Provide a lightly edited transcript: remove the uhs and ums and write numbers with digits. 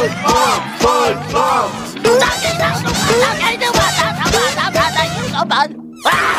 Tao chỉ tao đúng là tao chạy nước mà tao yêu tao bệnh.